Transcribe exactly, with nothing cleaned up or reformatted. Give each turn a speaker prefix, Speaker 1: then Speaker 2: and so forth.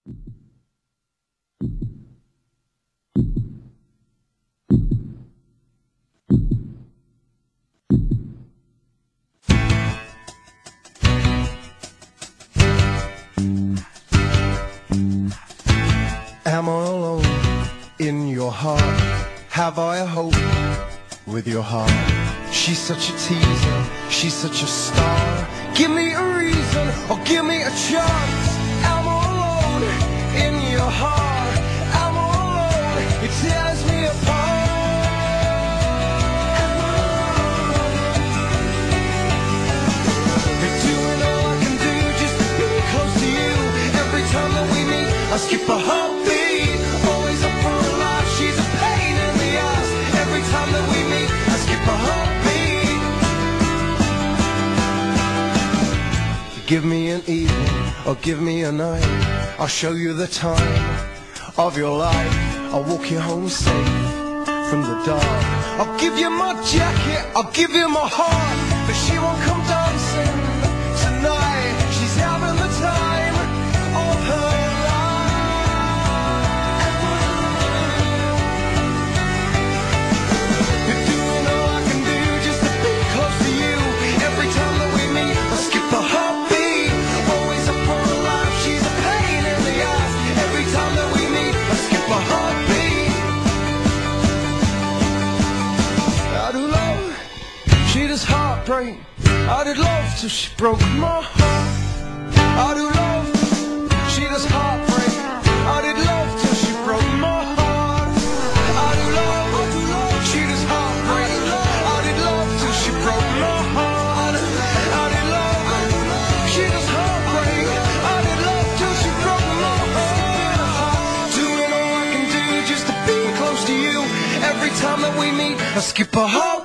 Speaker 1: Am I alone in your heart? Have I a hope with your heart? She's such a teaser, she's such a star. Give me a reason or give me a chance. Am I alone in your heart? Am I alone? It tears me apart. Am I alone? You're doing all I can do just to be close to you. Every time that we meet, I skip a heartbeat. Always up for a laugh, she's a pain in the ass. Every time that we meet, I skip a heartbeat. Give me an evening or give me a night. I'll show you the time of your life. I'll walk you home safe from the dark. I'll give you my jacket, I'll give you my heart. But she won't come dancing tonight. She's having the time of her life. You're doing all I can do just to be close to you. Every time that we meet, I skip a heartbeat. Always up for a laugh, she's a pain in the ass. Every time that we meet, I skip a heartbeat. I do love, she does heartbreak. I did love till she broke my heart. I do love, she does heartbreak. I did love till she broke my heart. I do love, I do love, she does heartbreak. I did love till she broke my heart. I did love, she does heartbreak. I did love till she broke my heart. Doing all I can do just to be close to you. Every time that we meet, I skip a heart.